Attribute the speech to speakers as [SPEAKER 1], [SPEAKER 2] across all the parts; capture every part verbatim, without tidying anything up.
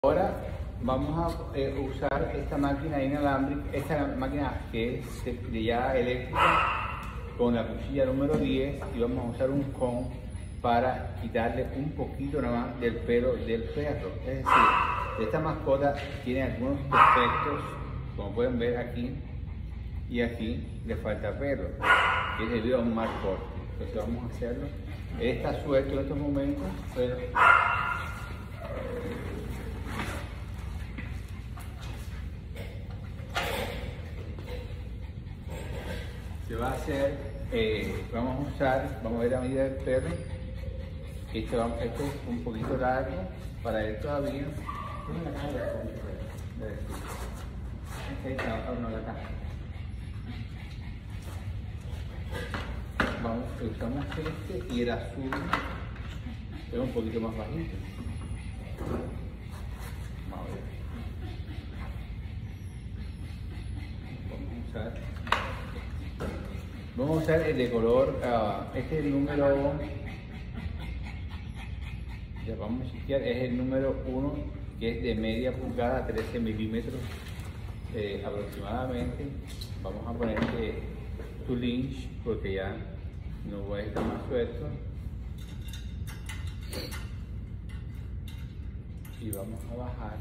[SPEAKER 1] Ahora vamos a eh, usar esta máquina inalámbrica, esta máquina que es de ya eléctrica con la cuchilla número diez, y vamos a usar un con para quitarle un poquito nada más del pelo del perro. Es decir, esta mascota tiene algunos defectos, como pueden ver aquí y aquí le falta pelo, que es debido a un mal corte. Entonces vamos a hacerlo. Él está suelto en estos momentos, pero se va a hacer, eh, vamos a usar, vamos a ver la medida del perro. Este, va, este es un poquito largo para él todavía. Vamos, usamos este y el azul es un poquito más bajito. Vamos a ver. Vamos a usar. Vamos a usar el de color, uh, este es el número, ya vamos a chequear, es el número uno, que es de media pulgada, trece milímetros eh, aproximadamente. Vamos a ponerle two inch porque ya no voy a estar más suelto. Y vamos a bajar.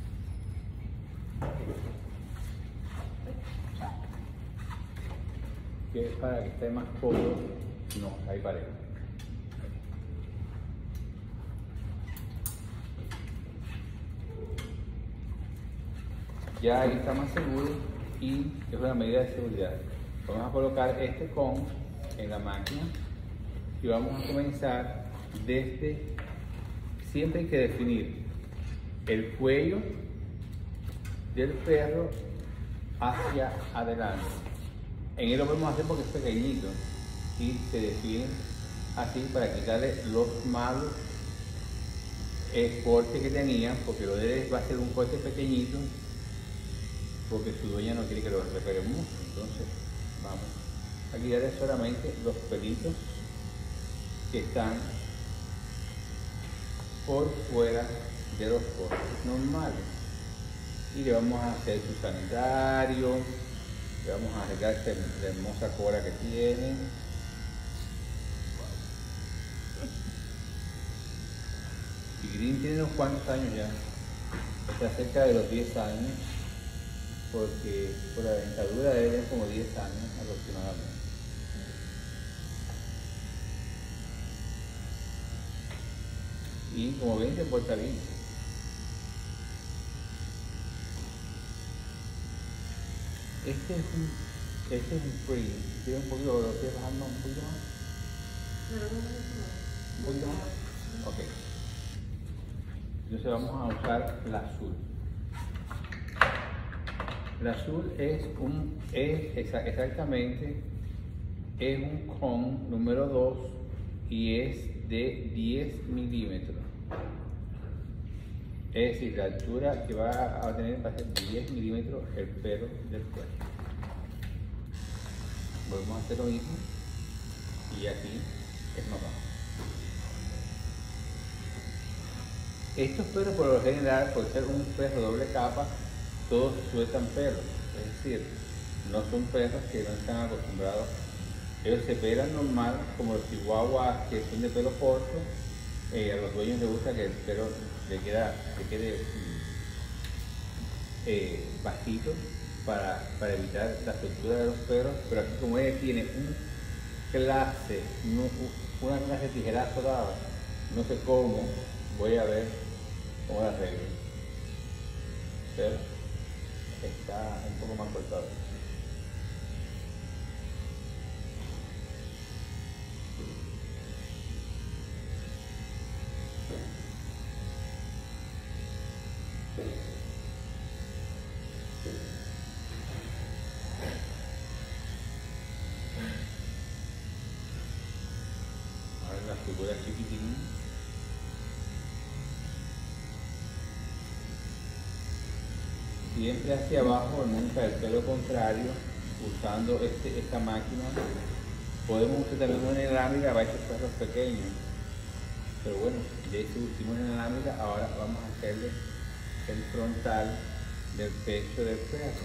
[SPEAKER 1] Que es para que esté más cómodo. No, ahí parejo. Ya ahí está más seguro y es una medida de seguridad. Vamos a colocar este con en la máquina y vamos a comenzar desde, siempre hay que definir el cuello del perro hacia adelante. En él lo podemos hacer porque es pequeñito y se define así para quitarle los malos eh, cortes que tenía, porque lo de él va a ser un corte pequeñito porque su dueña no quiere que lo repare mucho. Entonces vamos a quitarle solamente los pelitos que están por fuera de los cortes normales y le vamos a hacer su sanitario. Le vamos a arreglar esta, la hermosa cola que tiene. Tigrín tiene unos cuantos años ya, está cerca de los diez años, porque por la dentadura debe tener como diez años aproximadamente. Y como ven, se porta bien. Este es un, este es un free. ¿Tiene un poquito de lo que bajando un poquito más? ¿Un poquito más? Ok. Entonces vamos a usar el azul. El azul es un, es exactamente, es un con número dos y es de diez milímetros. Es decir, la altura que va a tener va a ser diez milímetros el pelo del cuerpo. Volvemos a hacer lo mismo y aquí es más bajo. Estos perros por lo general, por ser un perro doble capa, todos sueltan pelo. Es decir, no son perros que no están acostumbrados. Ellos se pelan normal, como los chihuahuas que son de pelo corto. Eh, a los dueños les gusta que el pelo le, queda, le quede eh, bajito para, para evitar la soltura de los perros, pero aquí como ella tiene un clase, no, una clase de tijerazo dada, no sé cómo, voy a ver cómo la arreglo, pero está un poco más cortado. Ahora la figura chiquitín. Siempre hacia abajo, nunca el pelo contrario, usando este, esta máquina. Podemos usar también una inalámbrica para estos perros pequeños, pero bueno, ya hicimos en la lámina, ahora vamos a hacerle el frontal del pecho del perro.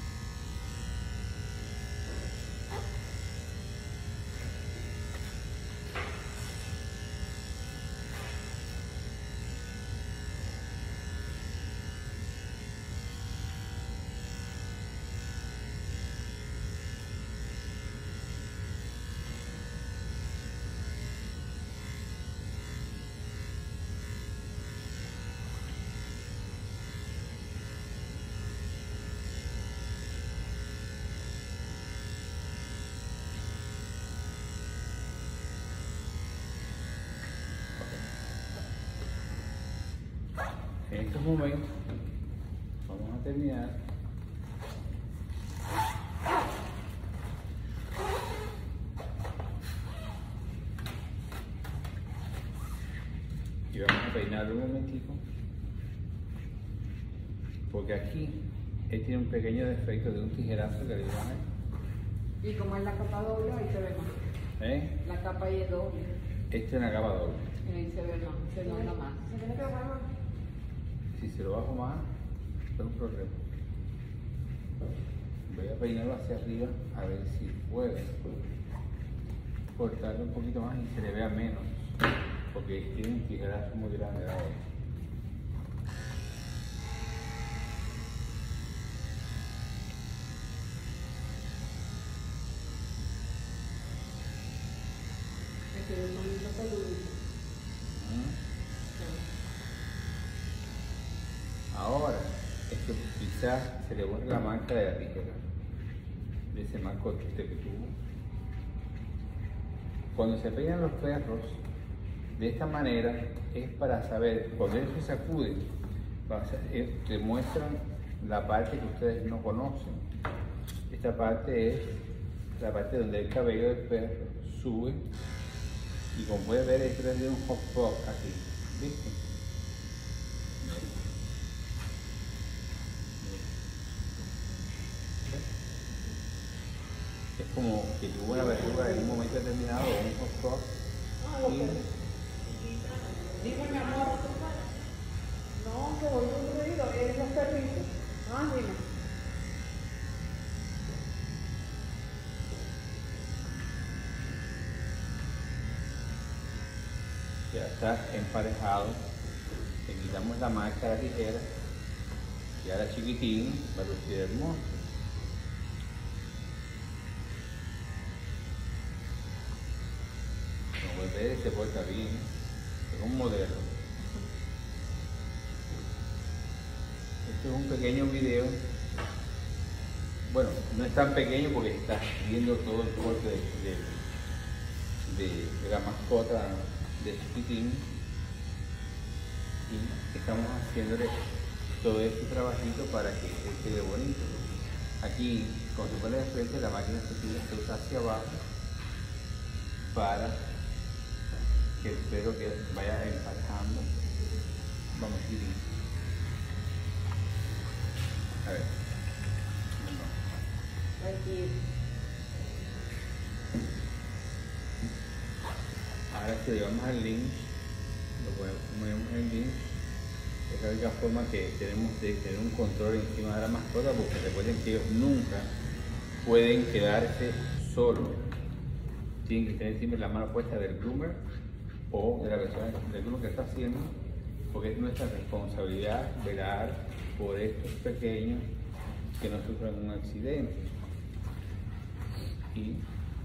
[SPEAKER 1] En estos momentos vamos a terminar y vamos a peinarlo un momentico, porque aquí él tiene un pequeño defecto de un tijerazo que le dio a él.
[SPEAKER 2] Y como es la capa doble, ahí se ve más.
[SPEAKER 1] ¿Eh?
[SPEAKER 2] La capa ahí es doble.
[SPEAKER 1] Esta es una capa doble.
[SPEAKER 2] Y ahí se ve más, se nota más.
[SPEAKER 1] Si se lo bajo más, es un problema. Voy a peinarlo hacia arriba a ver si puedo cortarlo un poquito más y se le vea menos, porque tiene un tijerazo muy grande ahora.
[SPEAKER 2] Este es un bonito peludito.
[SPEAKER 1] Ahora, esto quizás se le borra la mancha de la tijera, de ese marco que tuvo. Cuando se peinan los perros, de esta manera, es para saber, cuando ellos se sacuden, te muestran la parte que ustedes no conocen. Esta parte es la parte donde el cabello del perro sube, y como puedes ver, esto es de un hot pot aquí, ¿viste? Es como que tuvo una verruga en un momento determinado o un hot pot.
[SPEAKER 2] Dime, mi amor. No, que voy con un ruido, es los perritos. Ah, dime.
[SPEAKER 1] Ya está emparejado. Le quitamos la marca de la tijera. Y ahora chiquitín va a lucir hermoso. Como puedes ver, se porta bien. Es un modelo. Este es un pequeño video. Bueno, no es tan pequeño porque está viendo todo el corte de, de, de, de la mascota de chiquitín. Y estamos haciéndole todo este trabajito para que él quede bonito. Aquí, cuando se pone de frente, la máquina se usa hacia abajo para que el pelo que vaya emparejando. Vamos a ir. A ver.
[SPEAKER 2] Aquí.
[SPEAKER 1] Ahora si llevamos al link, lo ponemos en el link. Es la única forma que tenemos de tener un control encima de la mascota, porque recuerden que ellos nunca pueden quedarse solos. Tienen que tener siempre la mano puesta del groomer o de la persona del groomer que está haciendo, porque es nuestra responsabilidad velar por estos pequeños que no sufran un accidente. Y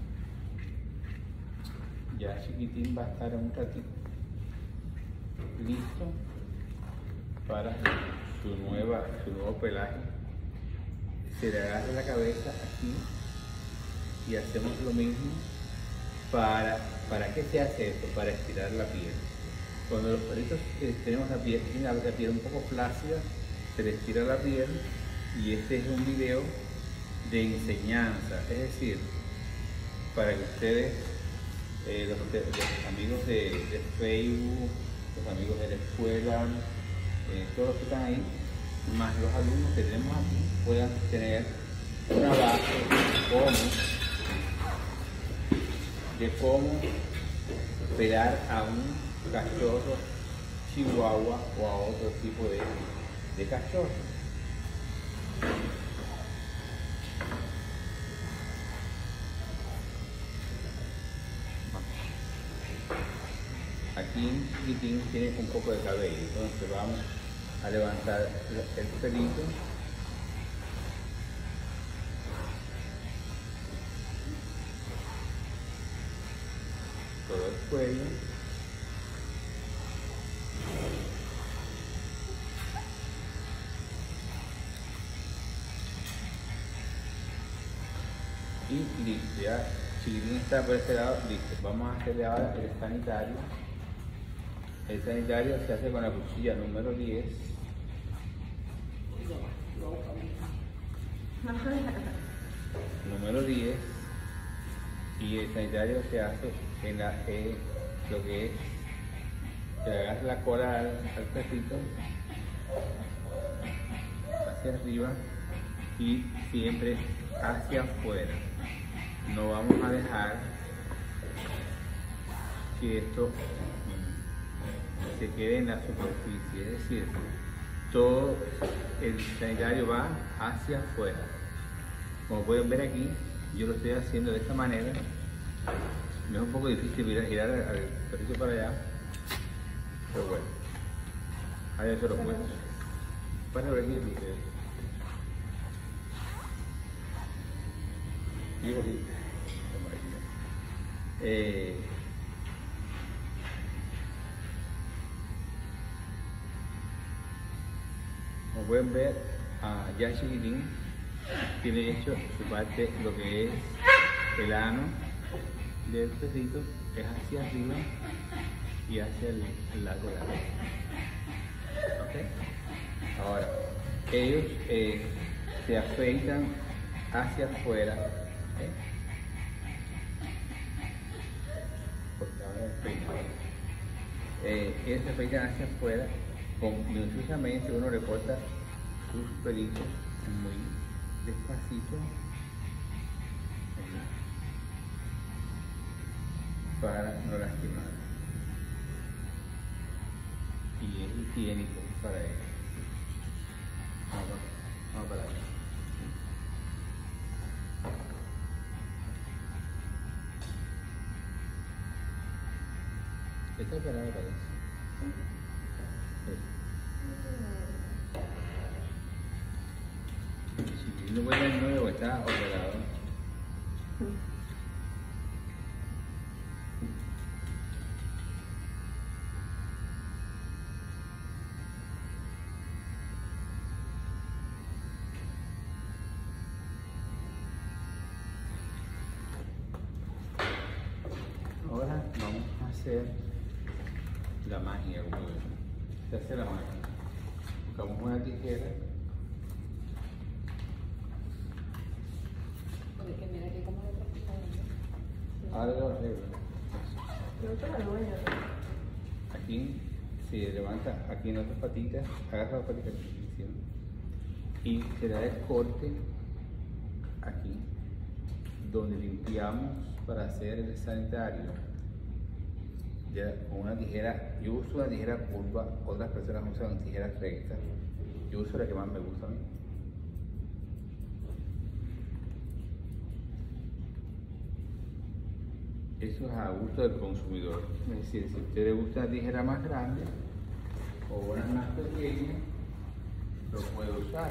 [SPEAKER 1] ya chiquitín va a estar en un ratito listo para su, nueva, su nuevo pelaje. Se le agarra la cabeza aquí y hacemos lo mismo. Para, ¿Para qué se hace esto? Para estirar la piel. Cuando los perritos eh, tenemos la piel, tienen la piel un poco flácida, se les estira la piel, y este es un video de enseñanza, es decir, para que ustedes, eh, los, los amigos de, de Facebook, los amigos de la escuela, eh, todos los que están ahí, más los alumnos que tenemos aquí, puedan tener una base de cómo, de cómo pelar a un cachorro chihuahua o a otro tipo de, de castor. Aquí chiquitín tiene un poco de cabello, entonces vamos a levantar el pelito. Todo el cuello. Y listo, ya chiquitín está por este lado, listo. Vamos a hacerle ahora el sanitario. El sanitario se hace con la cuchilla número diez. Número diez. Y el sanitario se hace en la, eh, lo que es, se le agarra la cola al, al perrito hacia arriba y siempre hacia afuera. No vamos a dejar que esto se quede en la superficie, es decir, todo el sanitario va hacia afuera. Como pueden ver aquí, yo lo estoy haciendo de esta manera. Me es un poco difícil girar, girar al perrito para allá, pero bueno, ahí eso lo puedo. Para ver aquí el video. Digo, sí. Eh, Como pueden ver, uh, ya chiquitín tiene hecho su parte, lo que es el ano del perrito, es hacia arriba y hacia el, el largo lado. ¿Okay? Ahora, ellos eh, se afeitan hacia afuera. ¿Okay? Porque ahora es peinado. Eh, ellos se afeitan hacia afuera. Con, minuciosamente uno recorta sus pelitos muy despacito para no lastimar, y es higiénico para ellos. Vamos, vamos para allá. Esta parada parece. Si no vuelve el nuevo, está operado. Ahora vamos a hacer la magia, como se hace la magia. Buscamos una tijera.
[SPEAKER 2] Porque mira que como lo
[SPEAKER 1] Ahora lo arreglo.
[SPEAKER 2] trajo.
[SPEAKER 1] Aquí se levanta, aquí en las dos patitas, agarra las patitas y se da el corte aquí, donde limpiamos para hacer el sanitario. Ya con una tijera, yo uso una tijera curva, otras personas usan tijeras rectas. Yo uso la que más me gusta a mí. Eso es a gusto del consumidor. Es decir, si a usted le gusta una tijera más grande o una más pequeña, lo puede usar.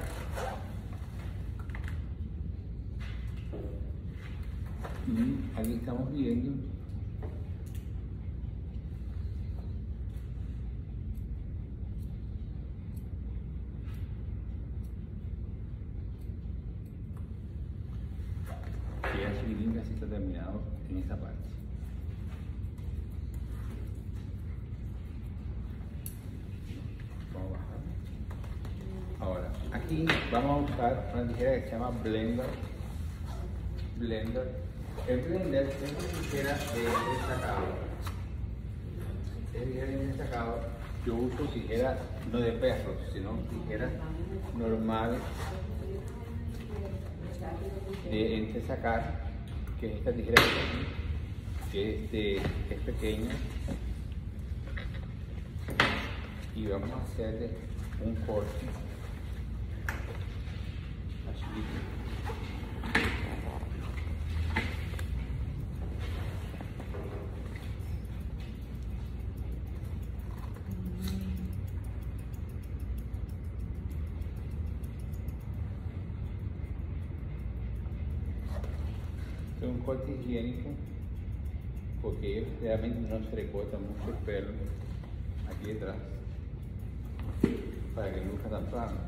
[SPEAKER 1] Y aquí estamos viendo que ya chiquitín casi está terminado en esta parte. Vamos a bajar. Ahora, aquí vamos a usar una tijera que se llama Blender. Blender. El Blender es una tijera de destacado. Es tijera de destacado. Yo uso tijeras no de perros, sino tijeras normales de entresacar, que es esta tijera que está aquí, que es, de, es pequeña, y vamos a hacerle un corte hacer un corte higiénico porque ellos realmente no se le corta mucho el pelo aquí detrás para que luzca tan plano.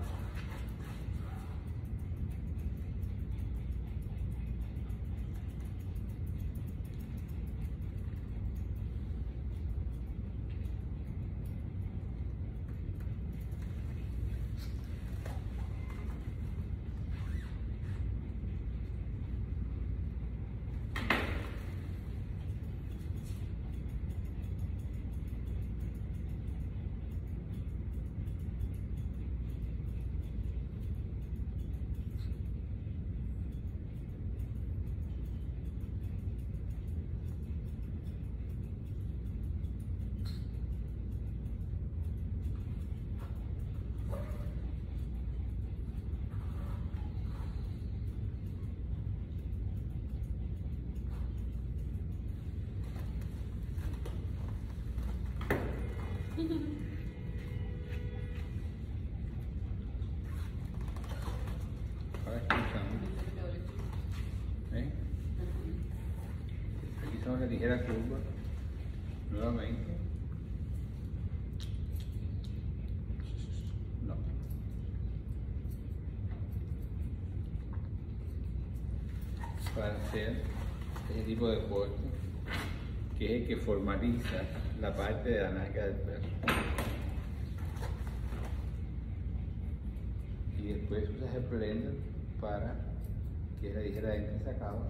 [SPEAKER 1] Ahora escuchamos. ¿Eh? Aquí son las ligeras curvas. Nuevamente. No. Para hacer ese tipo de corte, que es el que formaliza la parte de la nalga del perro. Y después usas el blender para que la ligera entre sacado.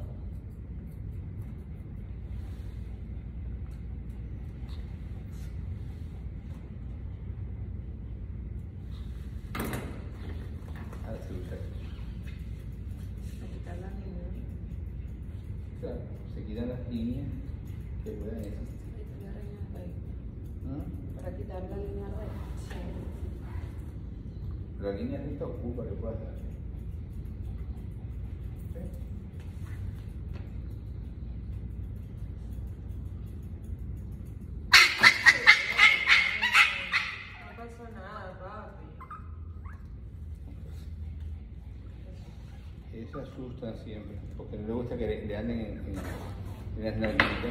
[SPEAKER 1] Ahora se usa esto.
[SPEAKER 2] quitar las líneas.
[SPEAKER 1] Claro, se quitan las líneas que puedan eso. ¿Mm?
[SPEAKER 2] Para quitar la línea recta.
[SPEAKER 1] La línea recta ocupa que puedas dar. ¿Sí?
[SPEAKER 2] No pasó nada, papi.
[SPEAKER 1] Eso asustan siempre, porque no les gusta que le, le anden en, en, en las nalguitas.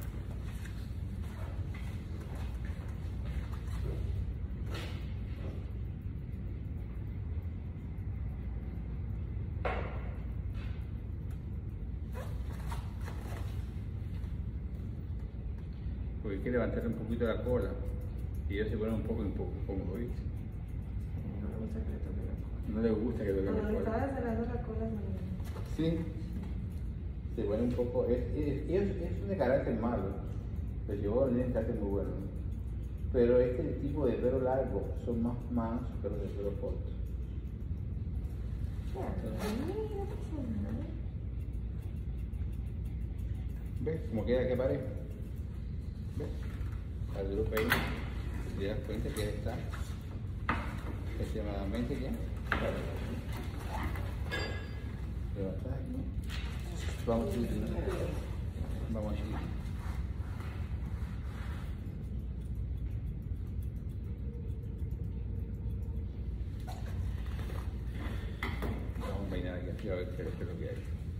[SPEAKER 1] Porque hay que levantarle un poquito la cola y ellos se ponen un poco incómodos, ¿viste? No les gusta que toquen la
[SPEAKER 2] Cuando le
[SPEAKER 1] cola.
[SPEAKER 2] estaba cerrando la cola, me...
[SPEAKER 1] Sí, se pone un poco. Es, es, es, es de carácter malo, pero yo de carácter muy bueno. Pero este tipo de pelo largo son más mansos que los de pelo corto. ¿Ves cómo queda que pareja? ¿Ves? Al duro peine, te das cuenta que ya está extremadamente bien. Levantas aquí. Vamos chiquitito. Vamos chiquitito. Vamos a peinar aquí arriba a ver qué es lo que hay.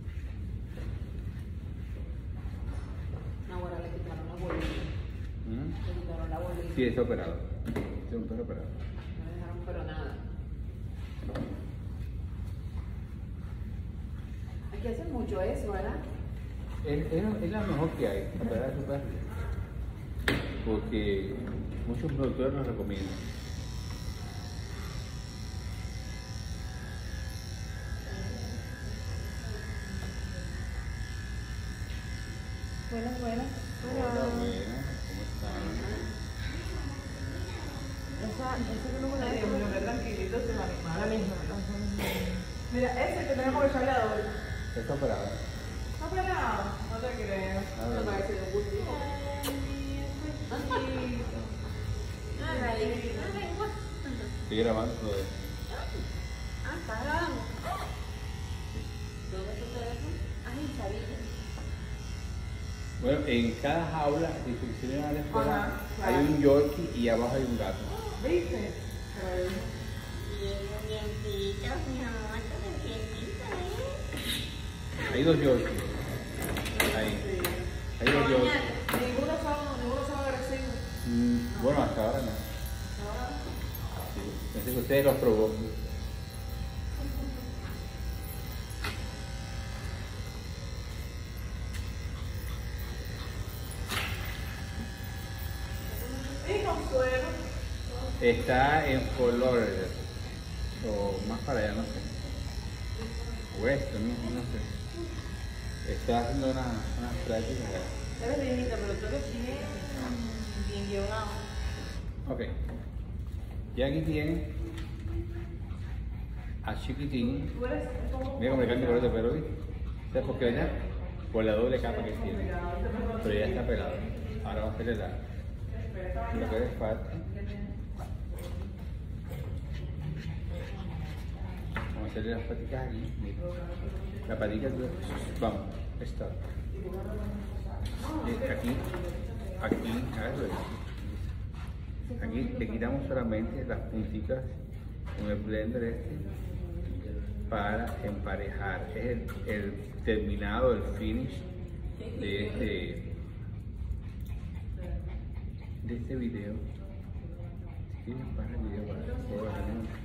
[SPEAKER 2] Ahora le quitaron la bolita.
[SPEAKER 1] ¿Mm?
[SPEAKER 2] Le quitaron la bolita.
[SPEAKER 1] Sí, está operado. Este es un perro operado.
[SPEAKER 2] No dejaron pero nada. Hay que hacer mucho eso, ¿verdad?
[SPEAKER 1] Es, es, es la mejor que hay, operar a su perro. Porque muchos productores lo recomiendan.
[SPEAKER 2] Buenas, buenas.
[SPEAKER 1] Hola, buenas, ¿cómo están?
[SPEAKER 2] Esa, ese que no me la dio, me lo ve tranquilito, se va a animar. La misma. Mira, ese que tenemos que echarle a doble.
[SPEAKER 1] Está operado.
[SPEAKER 2] ¿Está pelado? No te creo.
[SPEAKER 1] A ver.
[SPEAKER 2] Me parece de un gustito.
[SPEAKER 1] Estoy grabando todo esto.
[SPEAKER 3] Ah, está grabando. ¿Dónde está tu teléfono? Ay, sabía.
[SPEAKER 1] Bueno, en cada jaula, si se hicieron a la escuela,
[SPEAKER 2] Ajá, claro.
[SPEAKER 1] hay un yorkie y abajo hay un gato.
[SPEAKER 2] ¿Viste?
[SPEAKER 3] Bien, dientito, mi amor, tu dientito, ¿eh?
[SPEAKER 1] Hay dos yorkies. que ustedes los provoquen.
[SPEAKER 2] Y Consuelo.
[SPEAKER 1] Está en Fort Lauderdale, o más para allá, no sé. Weston, no, no sé. Está haciendo unas, unas prácticas allá.
[SPEAKER 3] Eres divinita, pero tú eres bien, bien llevado.
[SPEAKER 1] Ok. Y aquí tienen a Chiquitín.
[SPEAKER 2] Tú eres como.
[SPEAKER 1] Mira cómo le cambia el color de pelo, ¿viste? ¿Sabes por qué, verdad? Por la doble capa que tiene. Pero ya está pelado. Ahora va a hacerle la, lo que le falta. Vamos a hacerle las patitas aquí. Mira. La patita, vamos, está. Y aquí, aquí, a ver, aquí le quitamos solamente las puntitas con el blender este para emparejar. Es el, el terminado, el finish de este, de este video. Si quieres, para el video para que puedo ganar.